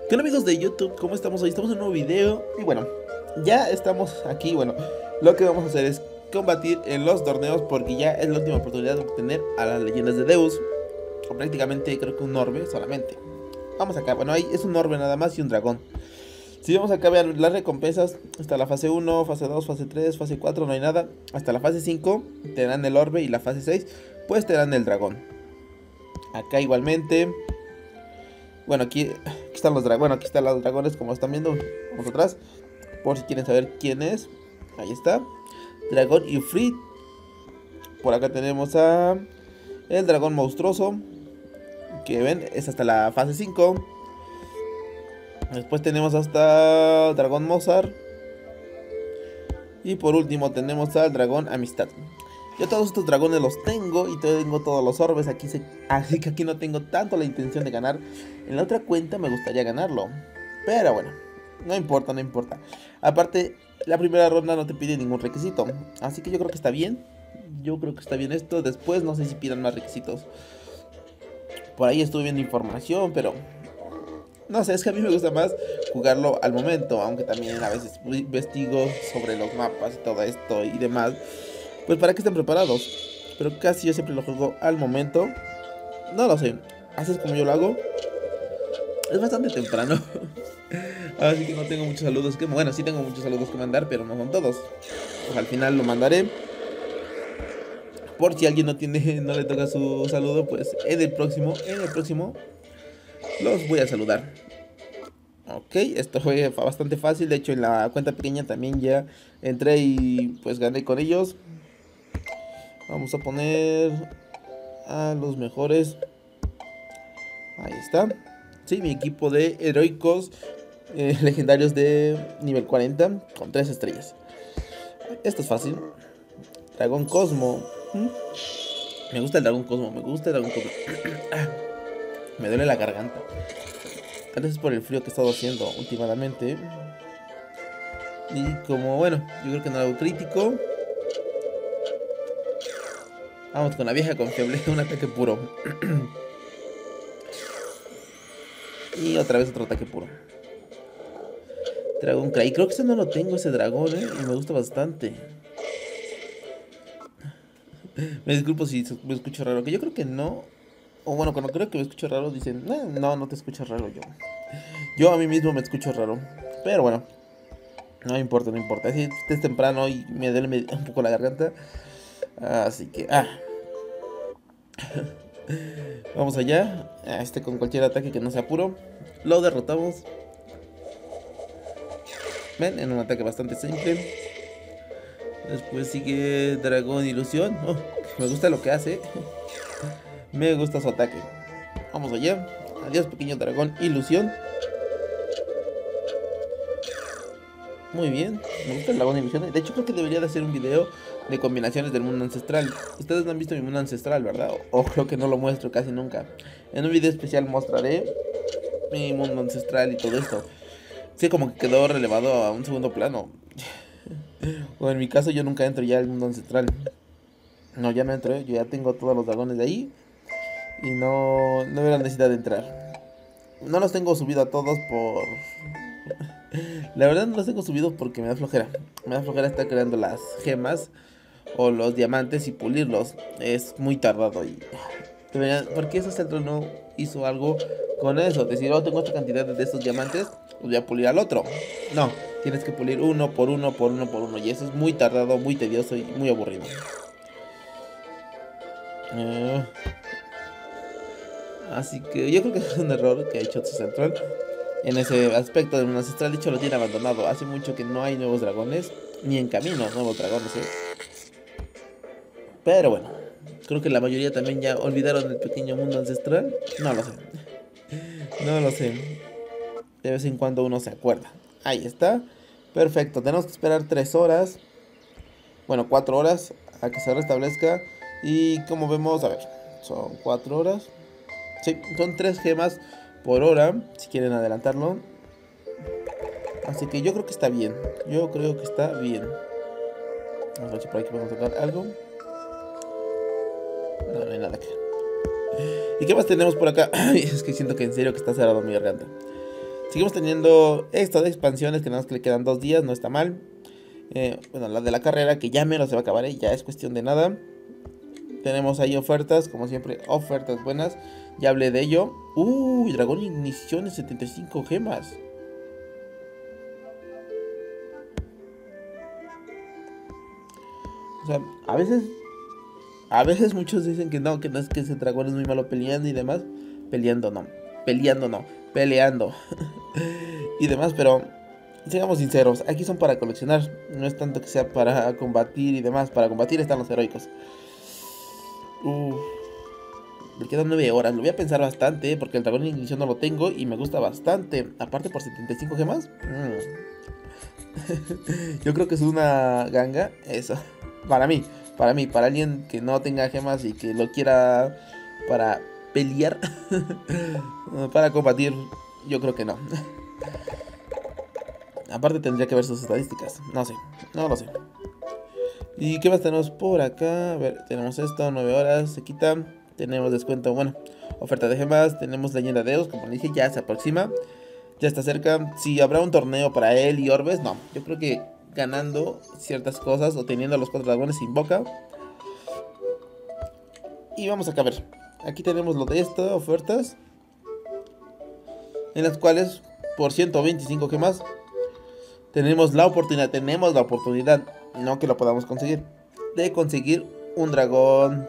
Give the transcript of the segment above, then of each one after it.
¿Qué onda, amigos de YouTube? ¿Cómo estamos hoy? Estamos en un nuevo video y bueno, ya estamos aquí. Bueno, lo que vamos a hacer es combatir en los torneos porque ya es la última oportunidad de obtener a las leyendas de Deus, o prácticamente creo que un orbe solamente. Vamos acá, bueno, ahí es un orbe nada más y un dragón. Si vamos acá a ver las recompensas, hasta la fase 1, fase 2, fase 3, fase 4 no hay nada. Hasta la fase 5 te dan el orbe y la fase 6 pues te dan el dragón. Acá igualmente. Bueno, aquí están los dragones. Bueno, aquí están los dragones como están viendo. Vamos atrás. Por si quieren saber quién es. Ahí está. Dragón Ifrit. Por acá tenemos a el dragón monstruoso. Que ven, es hasta la fase 5. Después tenemos hasta dragón Mozart. Y por último tenemos al dragón Amistad. Yo todos estos dragones los tengo y tengo todos los orbes. Así que aquí no tengo tanto la intención de ganar. En la otra cuenta me gustaría ganarlo. Pero bueno, no importa, no importa. Aparte, la primera ronda no te pide ningún requisito. Así que yo creo que está bien. Yo creo que está bien esto. Después no sé si pidan más requisitos. Por ahí estuve viendo información, pero no sé, es que a mí me gusta más jugarlo al momento. Aunque también a veces investigo sobre los mapas y todo esto y demás. Pues para que estén preparados. Pero casi yo siempre lo juego al momento. No lo sé. Así es como yo lo hago. Es bastante temprano. Así que no tengo muchos saludos que... Bueno, sí tengo muchos saludos que mandar, pero no son todos. Pues al final lo mandaré. Por si alguien no tiene, no le toca su saludo, pues en el próximo los voy a saludar. Ok, esto fue bastante fácil. De hecho, en la cuenta pequeña también ya entré y pues gané con ellos. Vamos a poner a los mejores. Ahí está. Sí, mi equipo de heroicos legendarios de nivel 40 con 3 estrellas. Esto es fácil. Dragón Cosmo. Me gusta el dragón Cosmo. Me gusta el dragón Cosmo. Me duele la garganta. Tal vez es por el frío que he estado haciendo últimamente. Y como, bueno, yo creo que no hago crítico. Vamos con la vieja confiable. Un ataque puro. Y otra vez otro ataque puro. Dragón Cray. Creo que ese no lo tengo, ese dragón, y me gusta bastante. Me disculpo si me escucho raro, que yo creo que no. O bueno, cuando creo que me escucho raro dicen, no, no te escuchas raro yo. Yo a mí mismo me escucho raro. Pero bueno, no importa, no importa. Si es temprano y me duele un poco la garganta. Así que, vamos allá. Con cualquier ataque que no sea puro. Lo derrotamos. Ven, en un ataque bastante simple. Después sigue Dragón Ilusión. Oh, me gusta lo que hace. Me gusta su ataque. Vamos allá. Adiós, pequeño dragón Ilusión. Muy bien. Me gusta el dragón Ilusión. De hecho, creo que debería de hacer un video de combinaciones del mundo ancestral. Ustedes no han visto mi mundo ancestral, ¿verdad? O creo que no lo muestro casi nunca. En un video especial mostraré mi mundo ancestral y todo esto. Sí, como que quedó relevado a un segundo plano. O en mi caso yo nunca entro ya al mundo ancestral. No, ya no entro, yo ya tengo todos los dragones de ahí. Y no veo la necesidad de entrar. No los tengo subido a todos por... La verdad no los tengo subidos porque me da flojera. Me da flojera estar creando las gemas o los diamantes y pulirlos. Es muy tardado y... ¿Por qué ese centro no hizo algo con eso? Decir, oh, tengo esta cantidad de estos diamantes, los voy a pulir al otro. No, tienes que pulir uno por uno, por uno, por uno. Y eso es muy tardado, muy tedioso y muy aburrido. Así que yo creo que es un error que ha hecho Central en ese aspecto del mundo ancestral. De hecho, lo tiene abandonado. Hace mucho que no hay nuevos dragones, ni en camino nuevos dragones, Pero bueno, creo que la mayoría también ya olvidaron el pequeño mundo ancestral. No lo sé. No lo sé. De vez en cuando uno se acuerda. Ahí está. Perfecto. Tenemos que esperar 3 horas. Bueno, 4 horas a que se restablezca. Y como vemos, a ver, son 4 horas. Sí, son 3 gemas por hora, si quieren adelantarlo. Así que yo creo que está bien. Yo creo que está bien. Vamos a ver si por aquí podemos tocar algo. No, no hay nada acá. ¿Y qué más tenemos por acá? Es que siento que en serio que está cerrado mi garganta. Seguimos teniendo estas expansiones que nada más que le quedan 2 días, no está mal. Bueno, la de la carrera que ya menos se va a acabar, ya es cuestión de nada. Tenemos ahí ofertas, como siempre, ofertas buenas. Ya hablé de ello. Uy, dragón ignición de 75 gemas. O sea, a veces muchos dicen que no es que ese dragón es muy malo peleando y demás. Peleando no, peleando y demás, pero seamos sinceros, aquí son para coleccionar, no es tanto que sea para combatir y demás. Para combatir están los heroicos. Me quedan 9 horas, lo voy a pensar bastante, porque el dragón de ignición no lo tengo y me gusta bastante. Aparte por 75 gemas. Yo creo que es una ganga, eso. Para alguien que no tenga gemas y que lo quiera para pelear, para combatir, yo creo que no. Aparte tendría que ver sus estadísticas, no sé, no lo sé. ¿Y qué más tenemos por acá? A ver, tenemos esto, 9 horas, se quita. Tenemos descuento, bueno, oferta de gemas. Tenemos leyenda de Eos, como le dije, ya se aproxima. Ya está cerca. Si habrá un torneo para él y Orbes, no. Yo creo que ganando ciertas cosas o teniendo a los 4 dragones se invoca. Y vamos acá a ver. Aquí tenemos lo de estas ofertas, en las cuales por 125 gemas tenemos la oportunidad, no que lo podamos conseguir, de conseguir un dragón,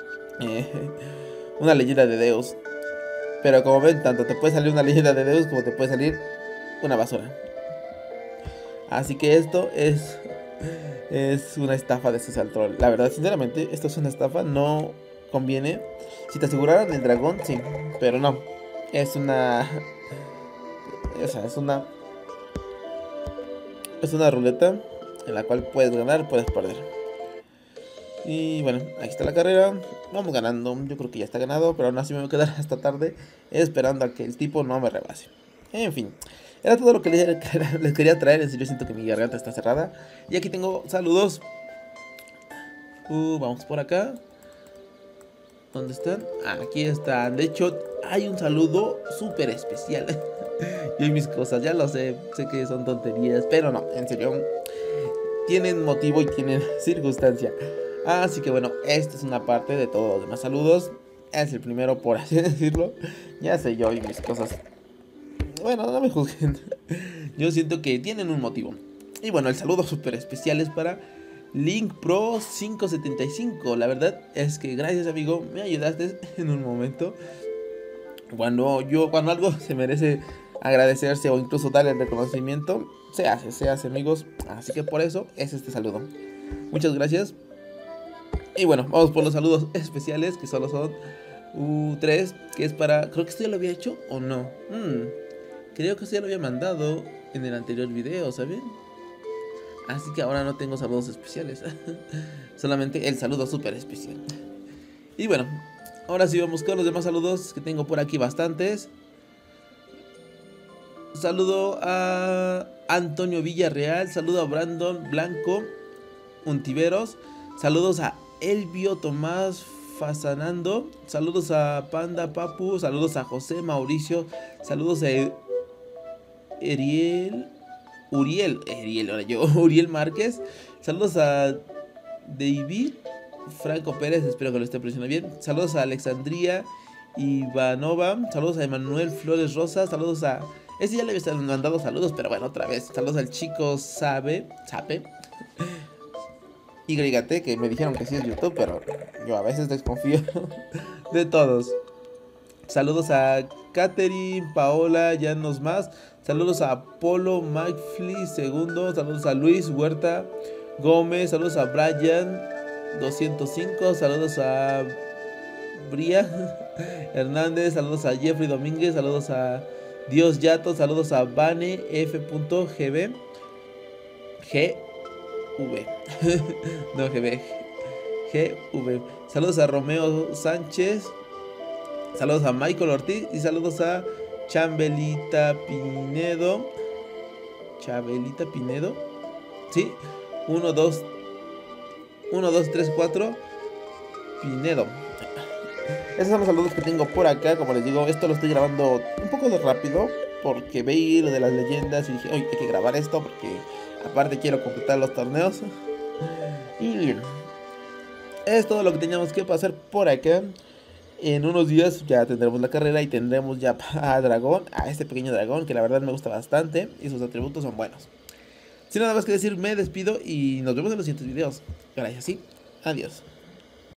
una leyenda de Deus. Pero como ven, tanto te puede salir una leyenda de Deus como te puede salir una basura. Así que esto es una estafa de Social Troll. La verdad, sinceramente, esto es una estafa, no conviene. Si te aseguraran el dragón, sí, pero no. Es una... O sea, es una ruleta en la cual puedes ganar, puedes perder. Y bueno, aquí está la carrera. Vamos ganando, yo creo que ya está ganado, pero aún así me voy a quedar hasta tarde esperando a que el tipo no me rebase. En fin, era todo lo que les quería traer. En serio, siento que mi garganta está cerrada. Y aquí tengo saludos. Vamos por acá. ¿Dónde están? Aquí están. De hecho, hay un saludo súper especial. Yo y mis cosas, ya lo sé que son tonterías, pero no, en serio, tienen motivo y tienen circunstancia. Así que bueno, esta es una parte de todos los demás saludos. Es el primero, por así decirlo. Ya sé, yo y mis cosas. Bueno, no me juzguen. Yo siento que tienen un motivo. Y bueno, el saludo súper especial es para Link Pro 575. La verdad es que gracias, amigo, me ayudaste en un momento. Cuando algo se merece agradecerse o incluso darle el reconocimiento, se hace, amigos. Así que por eso es este saludo. Muchas gracias. Y bueno, vamos por los saludos especiales, que solo son 3, que es para... Creo que esto ya lo había hecho o no. Creo que esto ya lo había mandado en el anterior video, ¿saben? Así que ahora no tengo saludos especiales. Solamente el saludo súper especial. Y bueno, ahora sí vamos con los demás saludos, que tengo por aquí bastantes. Saludo a Antonio Villarreal. Saludo a Brandon Blanco Untiveros. Saludos a Elvio Tomás Fasanando. Saludos a Panda Papu. Saludos a José Mauricio. Saludos a Uriel Márquez. Saludos a David Franco Pérez, espero que lo esté pronunciando bien. Saludos a Alexandria Ivanova. Saludos a Emanuel Flores Rosa. Saludos a... Este ya le había mandado saludos, pero bueno, otra vez. Saludos al chico Sape YT, que me dijeron que sí es YouTube, pero yo a veces desconfío de todos. Saludos a Catherine Paola Llanos Más. Saludos a Apolo Mike Flea II. Saludos a Luis Huerta Gómez. Saludos a Brian 205. Saludos a Bria Hernández. Saludos a Jeffrey Domínguez. Saludos a Dios Yato. Saludos a Vane F.GB GV no, GV. Saludos a Romeo Sánchez. Saludos a Michael Ortiz. Y saludos a Chabelita Pinedo. Sí, 1, 2, 3, 4 Pinedo. Esos son los saludos que tengo por acá. Como les digo, esto lo estoy grabando un poco de rápido, porque veí lo de las leyendas y dije, oye, hay que grabar esto porque aparte quiero completar los torneos. Y bien, es todo lo que teníamos que pasar por acá. En unos días ya tendremos la carrera y tendremos ya a dragón, a este pequeño dragón que la verdad me gusta bastante y sus atributos son buenos. Sin nada más que decir, me despido y nos vemos en los siguientes videos. Gracias y adiós.